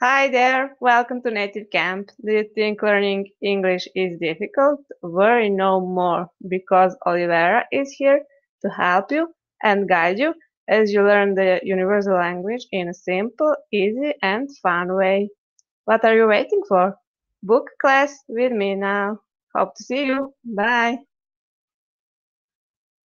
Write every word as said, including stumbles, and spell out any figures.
Hi there, welcome to Native Camp. Do you think learning English is difficult? Worry no more because Olivera is here to help you and guide you as you learn the universal language in a simple, easy, and fun way. What are you waiting for? Book class with me now. Hope to see you. Bye.